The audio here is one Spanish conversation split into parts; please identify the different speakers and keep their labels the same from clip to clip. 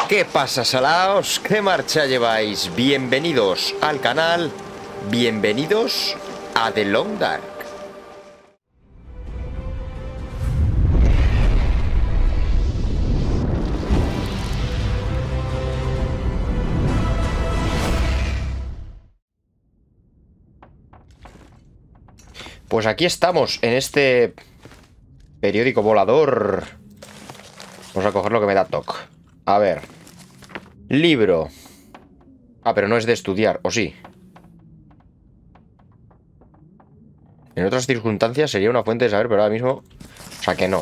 Speaker 1: ¿Qué pasa, salaos? ¿Qué marcha lleváis? Bienvenidos al canal, bienvenidos a The Long Dark. Pues aquí estamos, en este periódico volador. Vamos a coger lo que me da toque. A ver. Libro. Ah, pero no es de estudiar, ¿o sí? En otras circunstancias sería una fuente de saber, pero ahora mismo... O sea que no.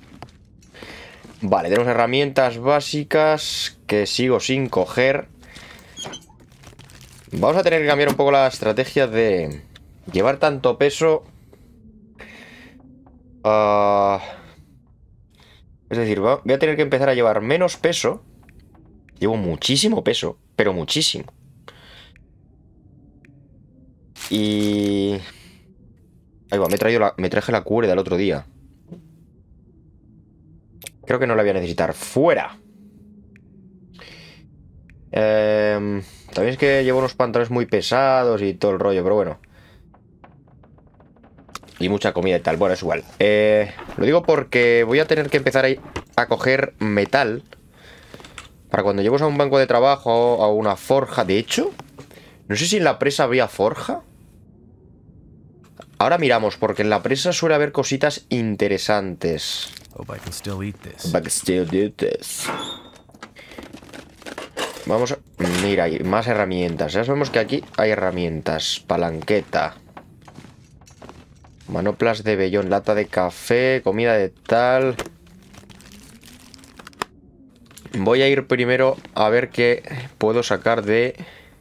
Speaker 1: Vale, tenemos herramientas básicas que sigo sin coger. Vamos a tener que cambiar un poco la estrategia de... llevar tanto peso... Es decir, voy a tener que empezar a llevar menos peso. Llevo muchísimo peso, pero muchísimo. Y... ahí va, me traje la cuerda el otro día. Creo que no la voy a necesitar. ¡Fuera! También es que llevo unos pantalones muy pesados y todo el rollo, pero bueno. Y mucha comida y tal. Bueno, es igual. Lo digo porque voy a tener que empezar a coger metal para cuando lleguemos a un banco de trabajo o a una forja. De hecho, no sé si en la presa había forja. Ahora miramos, porque en la presa suele haber cositas interesantes. Vamos a... mira, hay más herramientas. Ya sabemos que aquí hay herramientas. Palanqueta. Manoplas de vellón, lata de café, comida de tal. Voy a ir primero a ver qué puedo sacar de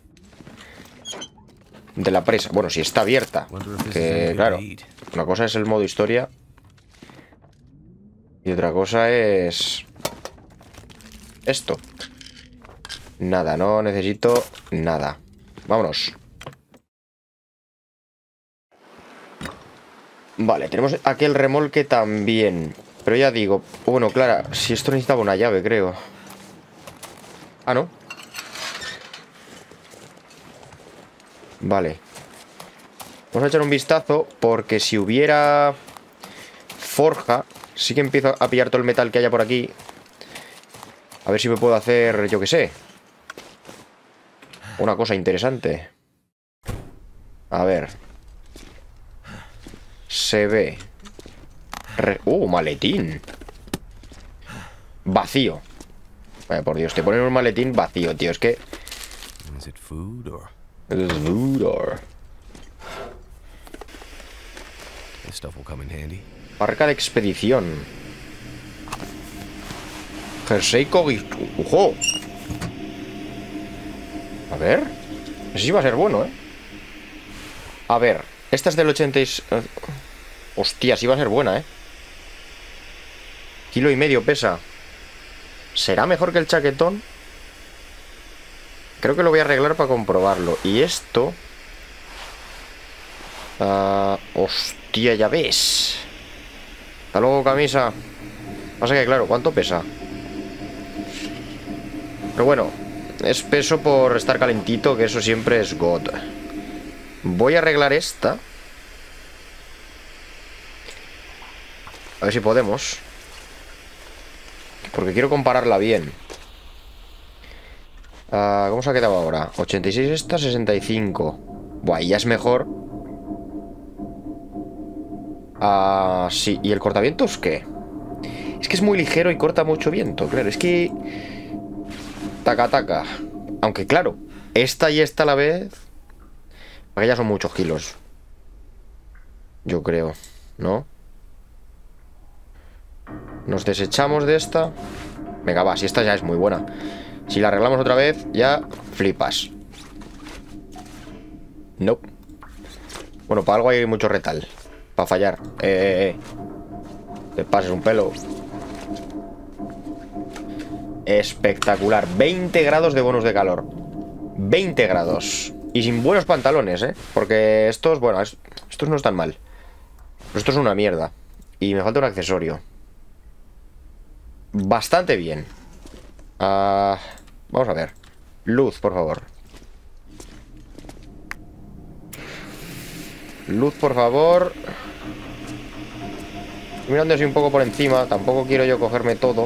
Speaker 1: la presa. Bueno, si está abierta. Que claro, una cosa es el modo historia y otra cosa es esto. Nada, no necesito nada. Vámonos. Vale, tenemos aquí el remolque también. Pero ya digo, bueno, claro, si esto necesitaba una llave, creo. Ah, ¿no? Vale. Vamos a echar un vistazo, porque si hubiera forja, sí que empiezo a pillar todo el metal que haya por aquí. A ver si me puedo hacer, yo qué sé, una cosa interesante. A ver. Se ve. Maletín. Vacío. Vaya, por Dios, te ponen un maletín vacío, tío. Es que... ¿Es food or... Parca de expedición. Jersey Kogi. ¡Ojo! A ver. Ese sí va a ser bueno, ¿eh? A ver. Esta es del 86... Hostia, sí va a ser buena, ¿eh? 1,5 kilos pesa. ¿Será mejor que el chaquetón? Creo que lo voy a arreglar para comprobarlo. Y esto... hostia, ya ves. Hasta luego, camisa. Pasa que, claro, ¿cuánto pesa? Pero bueno, es peso por estar calentito, que eso siempre es God. Voy a arreglar esta. A ver si podemos. Porque quiero compararla bien. ¿Cómo se ha quedado ahora? 86 esta, 65. Buah, ya es mejor. Sí. ¿Y el cortavientos qué? Es que es muy ligero y corta mucho viento. Claro, es que... taca, taca. Aunque claro, esta y esta a la vez... porque ya son muchos kilos. Yo creo, ¿no? Nos desechamos de esta. Venga, va, si esta ya es muy buena. Si la arreglamos otra vez, ya flipas. No. Bueno, para algo hay mucho retal. Para fallar. Te pases un pelo. Espectacular. 20 grados de bonus de calor. 20 grados. Y sin buenos pantalones, ¿eh? Porque estos, bueno, estos no están mal. Pero esto es una mierda. Y me falta un accesorio. Bastante bien. Vamos a ver. Luz, por favor. Luz, por favor. Mirando así un poco por encima. Tampoco quiero yo cogerme todo.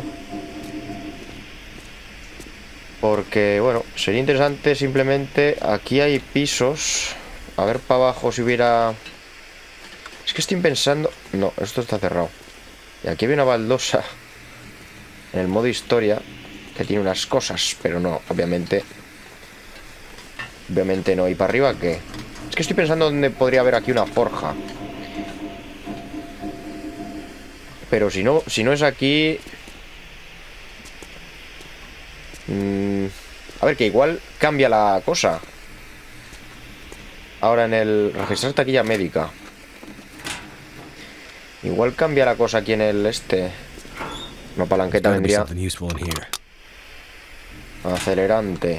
Speaker 1: Porque, bueno, sería interesante simplemente... Aquí hay pisos. A ver para abajo si hubiera... Es que estoy pensando... No, esto está cerrado. Y aquí había una baldosa en el modo historia que tiene unas cosas, pero no, obviamente. Obviamente no. ¿Y para arriba qué? Es que estoy pensando dónde podría haber aquí una forja. Pero si no es aquí... A ver, que igual cambia la cosa. Ahora en el... Registrar taquilla médica. Igual cambia la cosa aquí en el este. Una palanqueta vendría. Acelerante.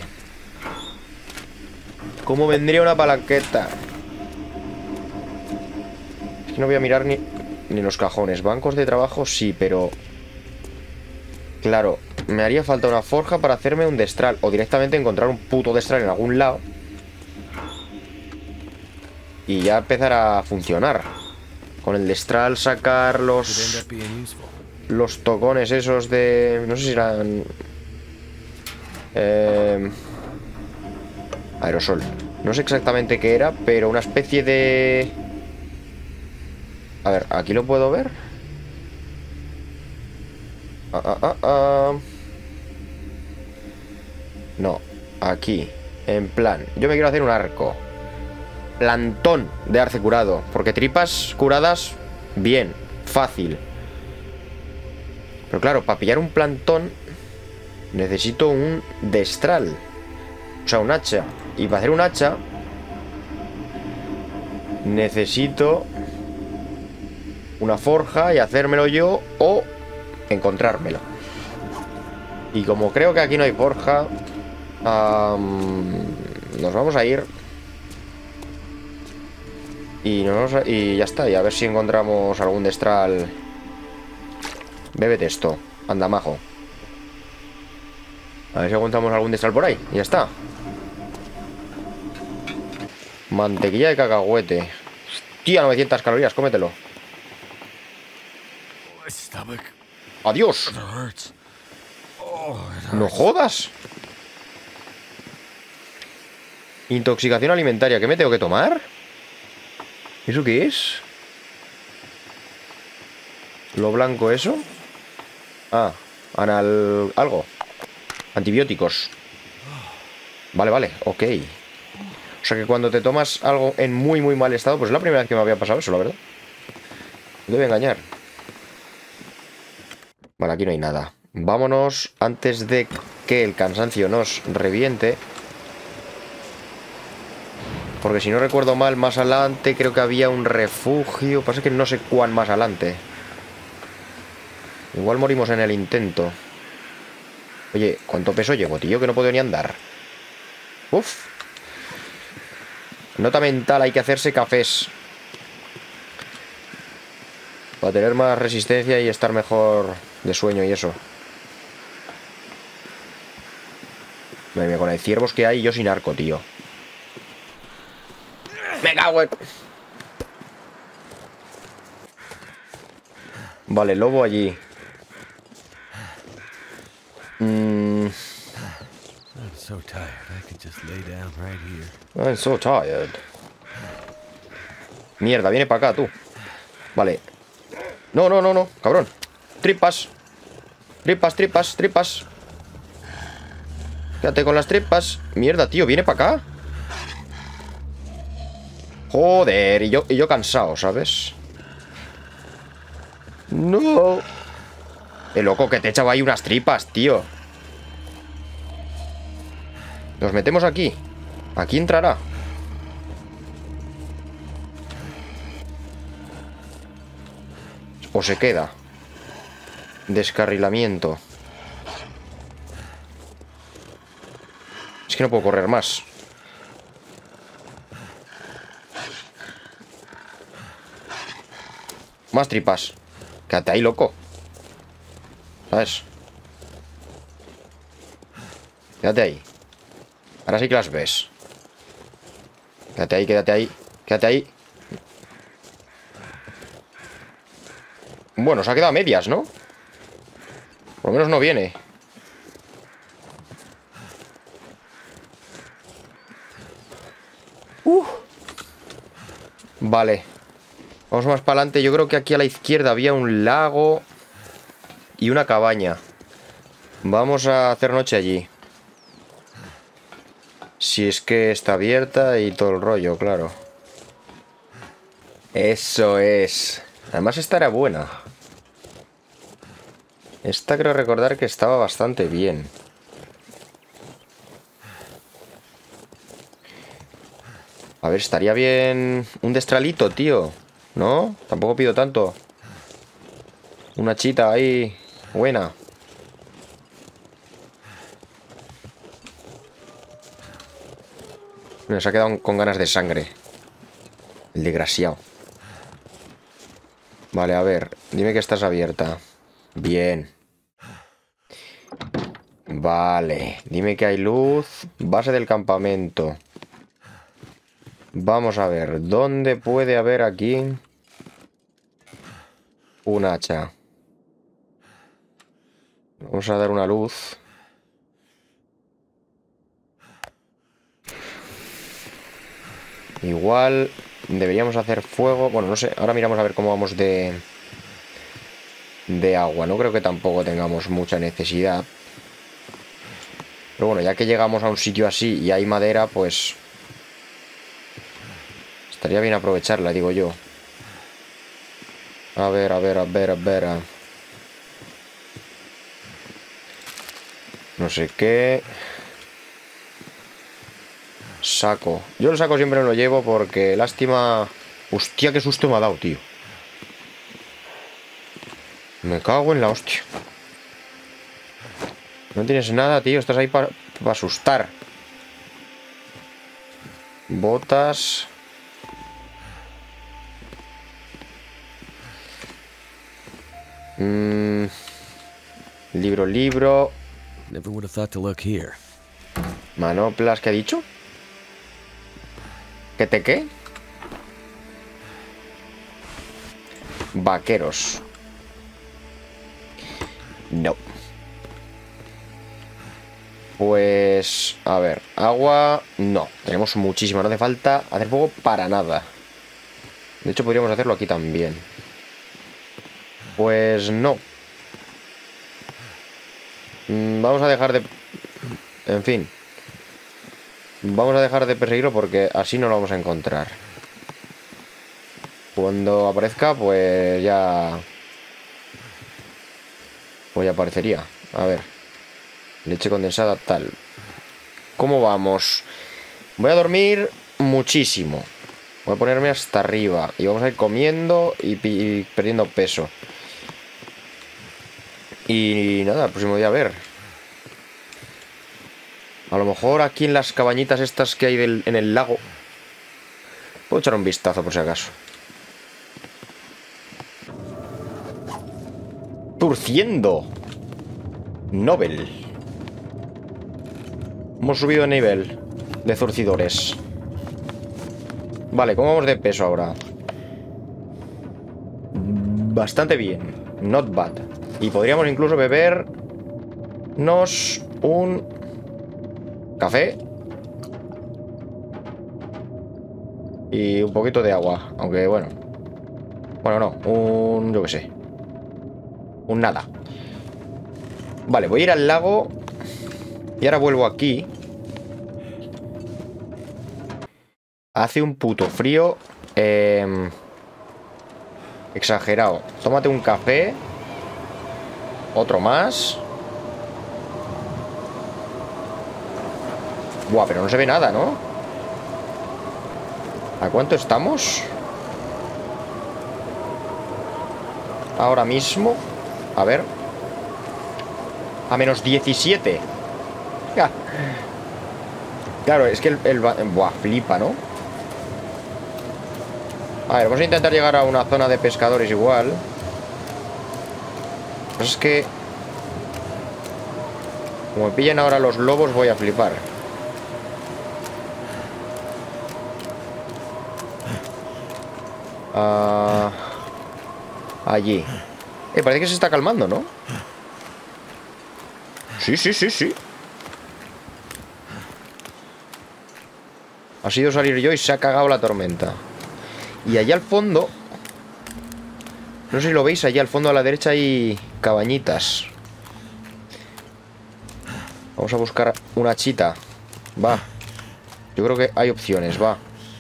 Speaker 1: ¿Cómo vendría una palanqueta? Es que no voy a mirar ni los cajones. Bancos de trabajo sí, pero... Claro, me haría falta una forja para hacerme un destral. O directamente encontrar un puto destral en algún lado. Y ya empezar a funcionar. Con el destral sacar los tocones esos de... No sé si eran... aerosol. No sé exactamente qué era, pero una especie de... A ver, ¿aquí lo puedo ver? No, aquí. En plan, yo me quiero hacer un arco. Plantón de arce curado. Porque tripas curadas, bien, fácil. Pero claro, para pillar un plantón necesito un destral. O sea, un hacha. Y para hacer un hacha necesito una forja y hacérmelo yo o encontrármelo. Y como creo que aquí no hay forja, nos vamos a ir. Y ya está. Y a ver si encontramos algún destral. Bébete esto. Anda, majo. A ver si encontramos algún destral por ahí. Y ya está. Mantequilla de cacahuete. Hostia, 900 calorías. Cómetelo. Adiós. No jodas. Intoxicación alimentaria. ¿Qué me tengo que tomar? ¿Eso qué es? Lo blanco, ¿eso? Ah, algo. Antibióticos. Vale, vale, ok. O sea que cuando te tomas algo en muy, muy mal estado, pues es la primera vez que me había pasado eso, la verdad. No te voy a engañar. Vale, aquí no hay nada. Vámonos antes de que el cansancio nos reviente. Porque si no recuerdo mal, más adelante creo que había un refugio. Pasa que no sé cuán más adelante. Igual morimos en el intento. Oye, ¿cuánto peso llevo, tío? Que no puedo ni andar. Uf. Nota mental, hay que hacerse cafés. Para tener más resistencia y estar mejor de sueño y eso. Madre mía, con el ciervos que hay, yo sin arco, tío. Me cago en... Vale, lobo allí. I'm so tired. Mierda, viene para acá, tú. Vale. No, no, no, no, cabrón. Tripas. Tripas, tripas, tripas. Quédate con las tripas. Mierda, tío, viene para acá. Joder, y yo cansado, ¿sabes? No. El loco que te echaba ahí unas tripas, tío. Nos metemos aquí. Aquí entrará. O se queda. Descarrilamiento. Es que no puedo correr más. Más tripas. Quédate ahí, loco. ¿Sabes? Quédate ahí. Ahora sí que las ves. Quédate ahí, quédate ahí. Quédate ahí. Bueno, se ha quedado a medias, ¿no? Por lo menos no viene. Vale. Vamos más para adelante. Yo creo que aquí a la izquierda había un lago y una cabaña. Vamos a hacer noche allí. Si es que está abierta y todo el rollo, claro. Eso es. Además esta era buena. Esta creo recordar que estaba bastante bien. A ver, estaría bien un destralito, tío. ¿No? Tampoco pido tanto. Una chita ahí buena. Mira, se ha quedado con ganas de sangre. El desgraciado. Vale, a ver. Dime que estás abierta. Bien. Vale. Dime que hay luz. Base del campamento. Vamos a ver. ¿Dónde puede haber aquí un hacha? Vamos a dar una luz. Igual deberíamos hacer fuego. Bueno, no sé. Ahora miramos a ver cómo vamos de agua. No creo que tampoco tengamos mucha necesidad. Pero bueno, ya que llegamos a un sitio así y hay madera, pues estaría bien aprovecharla, digo yo. A ver, a ver, a ver, a ver. No sé qué. Saco. Yo el saco siempre me lo llevo porque lástima. Hostia, qué susto me ha dado, tío. Me cago en la hostia. No tienes nada, tío. Estás ahí para asustar. Botas. Libro.
Speaker 2: Never would have thought to look here.
Speaker 1: Manoplas, ¿qué ha dicho? ¿Qué te qué? Vaqueros. No. Pues... a ver, agua... no, tenemos muchísima. No hace falta hacer fuego para nada. De hecho, podríamos hacerlo aquí también. Pues no. Vamos a dejar de... en fin. Vamos a dejar de perseguirlo porque así no lo vamos a encontrar. Cuando aparezca, pues ya... pues ya aparecería. A ver. Leche condensada, tal. ¿Cómo vamos? Voy a dormir muchísimo. Voy a ponerme hasta arriba. Y vamos a ir comiendo y perdiendo peso. Y nada, el próximo día a ver. A lo mejor aquí en las cabañitas estas que hay en el lago puedo echar un vistazo por si acaso. Turciendo Nobel. Hemos subido de nivel de zurcidores. Vale, ¿cómo vamos de peso ahora? Bastante bien. Not bad. Y podríamos incluso bebernos un café y un poquito de agua. Aunque bueno. Bueno, no. Yo qué sé. Un nada. Vale, voy a ir al lago. Y ahora vuelvo aquí. Hace un puto frío exagerado. Tómate un café. Otro más. Buah, pero no se ve nada, ¿no? ¿A cuánto estamos? Ahora mismo. A ver. A menos 17. Ja. Claro, es que buah, flipa, ¿no? A ver, vamos a intentar llegar a una zona de pescadores igual. Pues es que Como me pillen ahora los lobos, voy a flipar. Allí. Parece que se está calmando, ¿no? Sí, sí, sí, sí. Ha sido salir yo y se ha cagado la tormenta. Y allá al fondo, no sé si lo veis, allá al fondo a la derecha hay cabañitas. Vamos a buscar una chita. Va. Yo creo que hay opciones, va.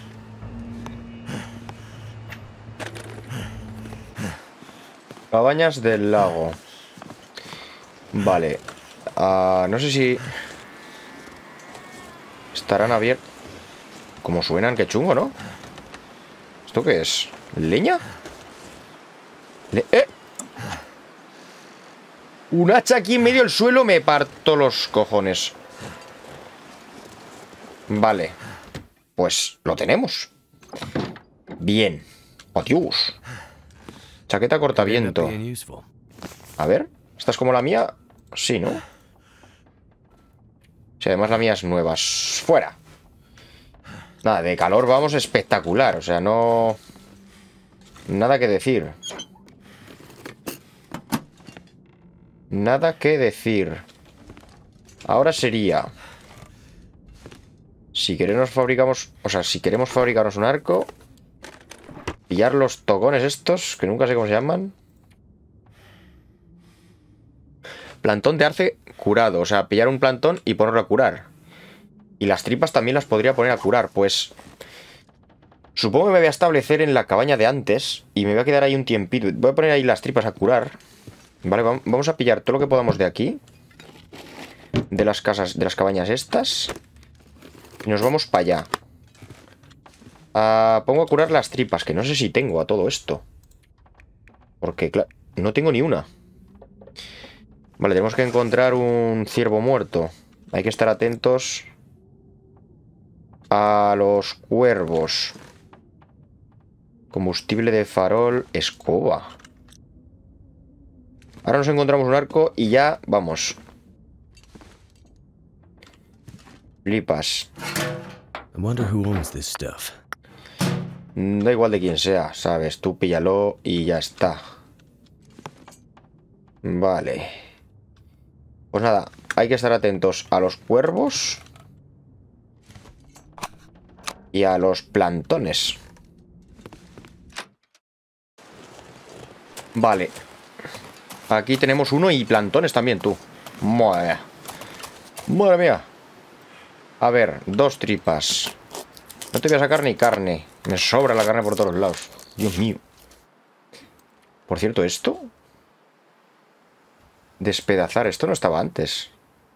Speaker 1: Cabañas del lago. Vale. No sé si estarán abiertos. Como suenan, qué chungo, ¿no? ¿Esto qué es? ¿Leña? Un hacha aquí en medio del suelo, me parto los cojones. Vale. Pues lo tenemos. Bien. ¡Adiós! Chaqueta cortaviento. A ver, ¿esta es como la mía? Sí, ¿no? Sí, además la mía es nueva. ¡Fuera! Nada, de calor vamos espectacular. O sea, no... Nada que decir. Nada que decir. Ahora sería... Si queremos fabricamos... O sea, si queremos fabricarnos un arco... Pillar los tocones estos, que nunca sé cómo se llaman. Plantón de arce curado. O sea, pillar un plantón y ponerlo a curar. Y las tripas también las podría poner a curar. Pues... Supongo que me voy a establecer en la cabaña de antes. Y me voy a quedar ahí un tiempito. Voy a poner ahí las tripas a curar. Vale, vamos a pillar todo lo que podamos de aquí. De las casas, de las cabañas estas. Y nos vamos para allá. Pongo a curar las tripas, que no sé si tengo a todo esto. Porque, claro, no tengo ni una. Vale, tenemos que encontrar un ciervo muerto. Hay que estar atentos a los cuervos. Combustible de farol, escoba. Ahora nos encontramos un arco y ya vamos. Flipas.
Speaker 2: I wonder who owns this stuff.
Speaker 1: Da igual de quién sea, ¿sabes? Tú píllalo y ya está. Vale. Pues nada, hay que estar atentos a los cuervos y a los plantones. Vale. Aquí tenemos uno y plantones también, tú. Madre mía. Madre mía. A ver, 2 tripas. No te voy a sacar ni carne. Me sobra la carne por todos los lados. Dios mío. Por cierto, ¿esto? Despedazar. Esto no estaba antes.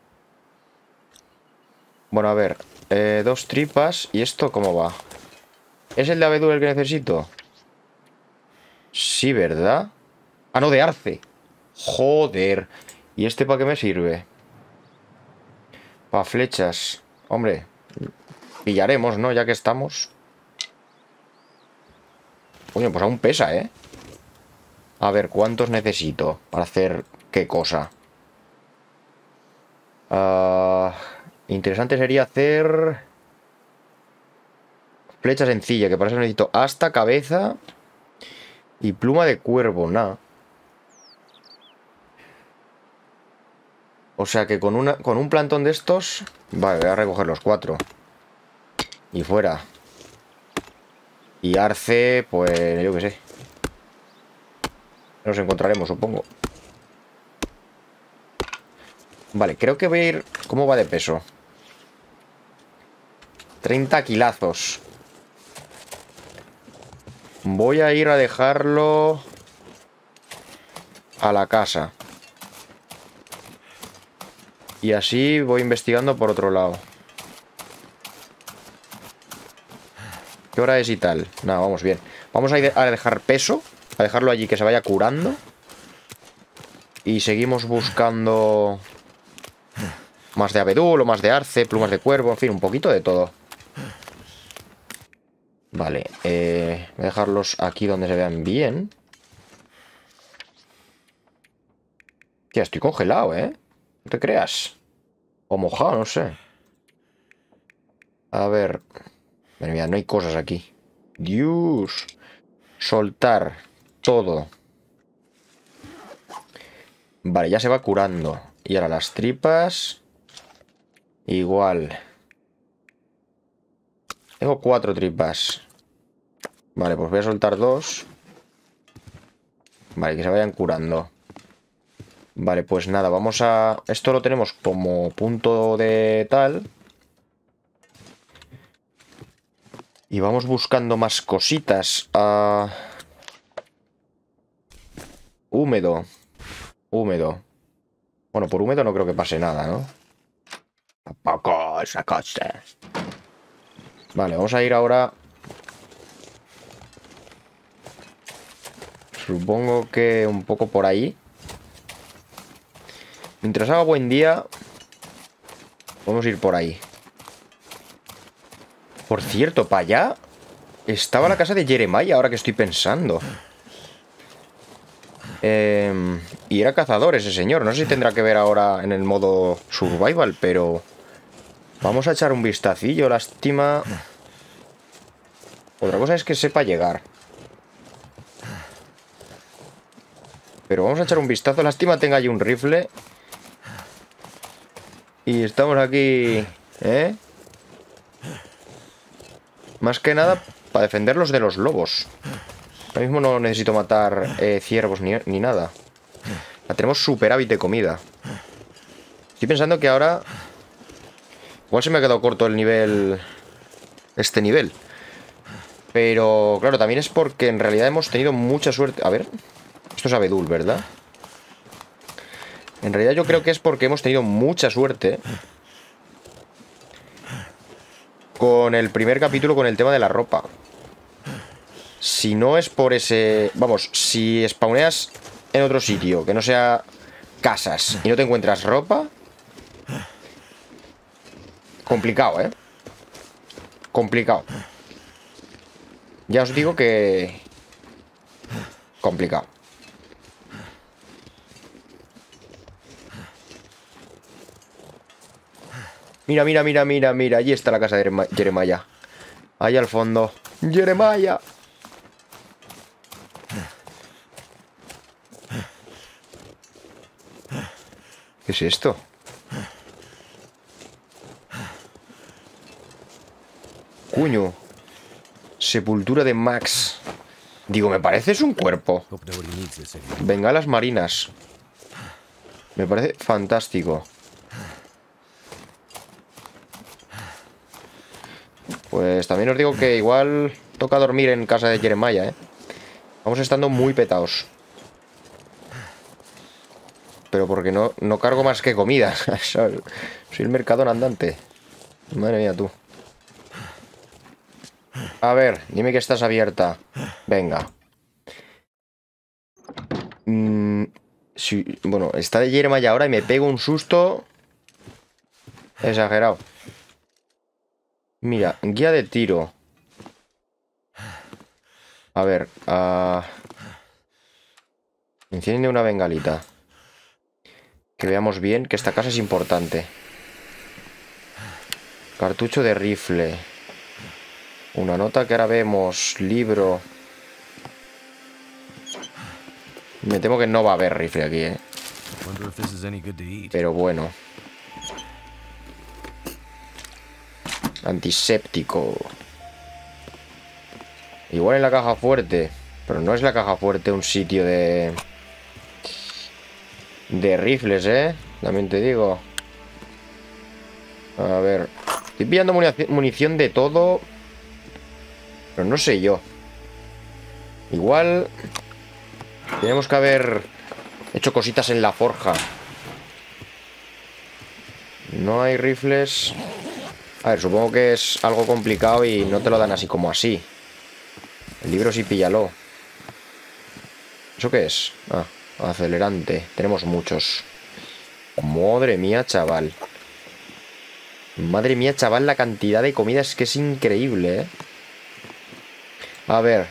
Speaker 1: Bueno, a ver. 2 tripas. ¿Y esto cómo va? ¿Es el de abedul el que necesito? Sí, ¿verdad? Ah, no, de arce. Joder. ¿Y este para qué me sirve? Para flechas. Hombre, pillaremos, ¿no? Ya que estamos. Coño, pues aún pesa, ¿eh? A ver, ¿cuántos necesito para hacer qué cosa? Interesante sería hacer... Flecha sencilla, que para eso necesito asta, cabeza y pluma de cuervo, nada. O sea que con un plantón de estos... Vale, voy a recoger los 4. Y fuera. Y arce, pues yo qué sé. Nos encontraremos, supongo. Vale, creo que voy a ir... ¿Cómo va de peso? 30 kilazos. Voy a ir a dejarlo a la casa. Y así voy investigando por otro lado. ¿Qué hora es y tal? Nada, vamos bien. Vamos a ir a dejar peso. A dejarlo allí, que se vaya curando. Y seguimos buscando... Más de abedul o más de arce, plumas de cuervo, en fin, un poquito de todo. Vale, voy a dejarlos aquí donde se vean bien. Tía, estoy congelado, ¿eh? No te creas. O mojado, no sé. A ver. Mira, no hay cosas aquí. Dios. Soltar todo. Vale, ya se va curando. Y ahora las tripas. Igual. Tengo 4 tripas. Vale, pues voy a soltar 2. Vale, que se vayan curando. Vale, pues nada, vamos a... Esto lo tenemos como punto de tal. Y vamos buscando más cositas. Húmedo. Húmedo. Bueno, por húmedo no creo que pase nada, ¿no? Tampoco esa cosa. Vale, vamos a ir ahora... Supongo que un poco por ahí. Mientras haga buen día, podemos ir por ahí. Por cierto, para allá estaba la casa de Jeremiah, ahora que estoy pensando. Y era cazador ese señor. No sé si tendrá que ver ahora en el modo survival, pero... Vamos a echar un vistacillo, lástima. Otra cosa es que sepa llegar. Pero vamos a echar un vistazo. Lástima tenga allí un rifle. Y estamos aquí... ¿Eh? Más que nada para defenderlos de los lobos. Ahora mismo no necesito matar ciervos ni nada. Ya tenemos superávit de comida. Estoy pensando que ahora... Igual se me ha quedado corto el nivel... Este nivel. Pero claro, también es porque en realidad hemos tenido mucha suerte. A ver. Esto es abedul, ¿verdad? En realidad yo creo que es porque hemos tenido mucha suerte con el primer capítulo, con el tema de la ropa. Si no es por ese... Vamos, si spawneas en otro sitio que no sea casas y no te encuentras ropa... Complicado, ¿eh? Complicado. Ya os digo que... Complicado. Mira, mira, mira, mira, mira. Allí está la casa de Jeremiah. Ahí al fondo. ¡Jeremiah! ¿Qué es esto? Cuño. Sepultura de Max. Digo, me parece es un cuerpo. Bengalas marinas. Me parece fantástico. Pues también os digo que igual toca dormir en casa de Jeremiah, ¿eh? Vamos estando muy petados. Pero porque no cargo más que comida. Soy el mercadón andante. Madre mía, tú. A ver, dime que estás abierta. Venga. Bueno, está de Jeremiah ahora y me pego un susto exagerado. Mira, guía de tiro. A ver, enciende una bengalita. Que veamos bien que esta casa es importante. Cartucho de rifle. Una nota que ahora vemos. Libro. Me temo que no va a haber rifle aquí, ¿eh? Pero bueno. Antiséptico. Igual en la caja fuerte. Pero no es la caja fuerte un sitio de rifles, ¿eh? También te digo. A ver. Estoy pillando munición de todo. Pero no sé yo. Igual tenemos que haber hecho cositas en la forja. No hay rifles. A ver, supongo que es algo complicado y no te lo dan así como así. El libro sí, píllalo. ¿Eso qué es? Ah, acelerante. Tenemos muchos. Madre mía, chaval. Madre mía, chaval, la cantidad de comida es que es increíble, ¿eh? A ver.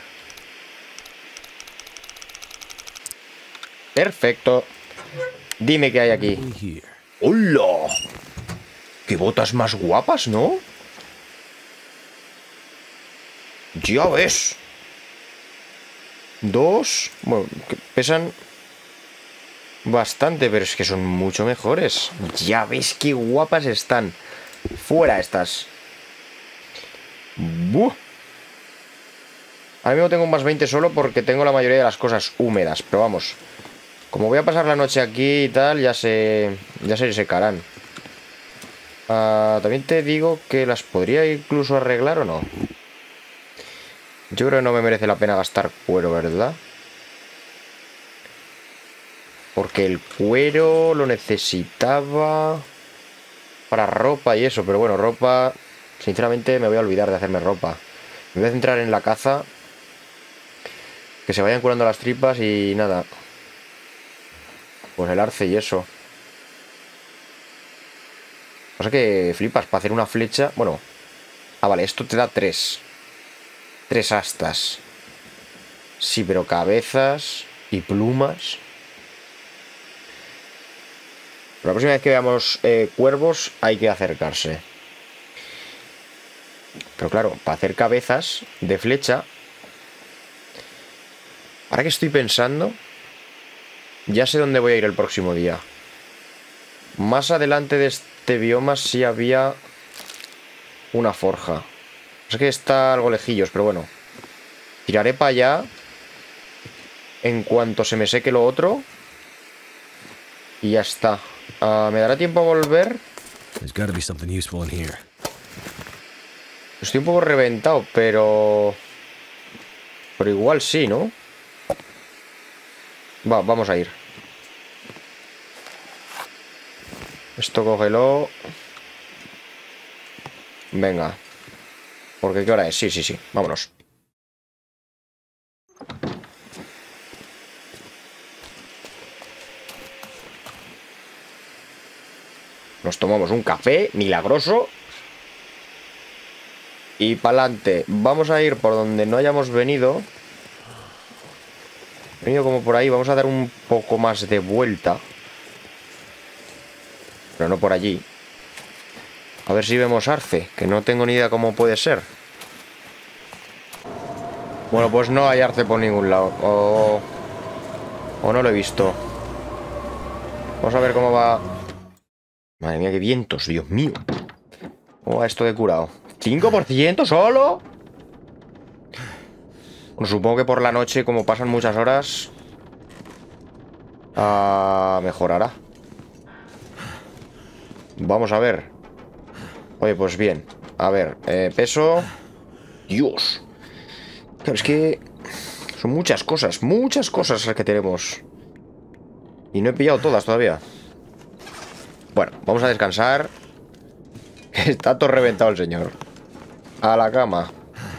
Speaker 1: Perfecto. Dime qué hay aquí. ¡Hola! Qué botas más guapas, ¿no? Ya ves. 2. Bueno, que pesan bastante, pero es que son mucho mejores. Ya ves qué guapas están. Fuera estas. ¡Buh! Ahora mismo tengo un más 20 solo porque tengo la mayoría de las cosas húmedas. Pero vamos, como voy a pasar la noche aquí y tal, ya se secarán. También te digo que las podría incluso arreglar o no. Yo creo que no me merece la pena gastar cuero, ¿verdad? Porque el cuero lo necesitaba para ropa y eso. Pero bueno, ropa... Sinceramente me voy a olvidar de hacerme ropa. Me voy a centrar en la caza. Que se vayan curando las tripas y nada. Pues el arce y eso. Pasa que flipas, para hacer una flecha... Bueno. Ah, vale, esto te da 3. 3 astas. Sí, pero cabezas y plumas. La próxima vez que veamos cuervos hay que acercarse. Pero claro, para hacer cabezas de flecha... Ahora que estoy pensando, ya sé dónde voy a ir el próximo día. Más adelante de este bioma sí había una forja. Es que está algo lejillos, pero bueno. Tiraré para allá en cuanto se me seque lo otro. Y ya está. ¿Me dará tiempo a volver? Estoy un poco reventado, pero igual sí, ¿no? Vamos a ir. Esto cógelo. Venga. Porque ¿qué hora es? Sí, sí, sí. Vámonos. Nos tomamos un café milagroso. Y pa'lante. Vamos a ir por donde no hayamos venido. He venido como por ahí. Vamos a dar un poco más de vuelta. Pero no por allí. A ver si vemos arce, que no tengo ni idea cómo puede ser. Bueno, pues no hay arce por ningún lado. O no lo he visto. Vamos a ver cómo va. Madre mía, qué vientos, Dios mío. ¿Cómo va esto de curado? ¿5% solo? Bueno, supongo que por la noche, como pasan muchas horas, mejorará. Vamos a ver. Oye, pues bien. A ver, peso. Dios. Claro, es que son muchas cosas las que tenemos. Y no he pillado todas todavía. Bueno, vamos a descansar. Está todo reventado el señor. A la cama.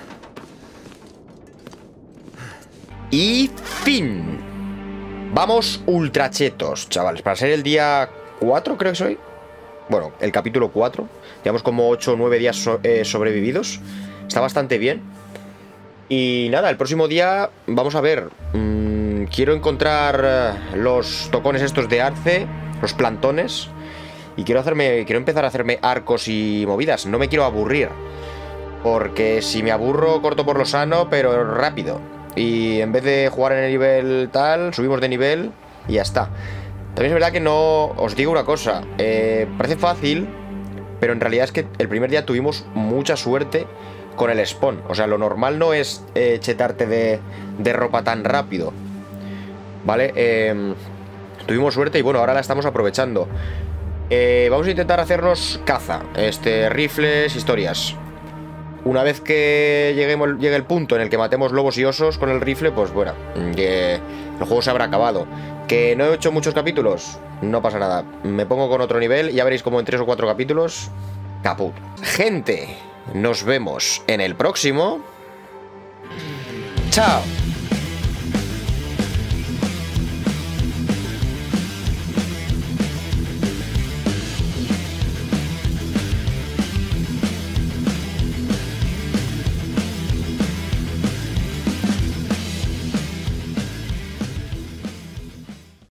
Speaker 1: Y fin. Vamos ultrachetos, chavales. Para ser el día 4, creo que soy. Bueno, el capítulo 4. Llevamos como 8 o 9 días sobrevividos. Está bastante bien. Y nada, el próximo día vamos a ver. Quiero encontrar los tocones estos de arce, los plantones. Y quiero empezar a hacerme arcos y movidas. No me quiero aburrir. Porque si me aburro, corto por lo sano, pero rápido. Y en vez de jugar en el nivel tal, subimos de nivel y ya está. También es verdad que no... Os digo una cosa. Parece fácil, pero en realidad es que el primer día tuvimos mucha suerte con el spawn. O sea, lo normal no es chetarte de ropa tan rápido. ¿Vale? Tuvimos suerte y bueno, ahora la estamos aprovechando. Vamos a intentar hacernos caza. Rifles, historias. Una vez que llegue el punto en el que matemos lobos y osos con el rifle, pues bueno, el juego se habrá acabado. Que no he hecho muchos capítulos, no pasa nada. Me pongo con otro nivel y ya veréis como en 3 o 4 capítulos, caput. Gente, nos vemos en el próximo. Chao.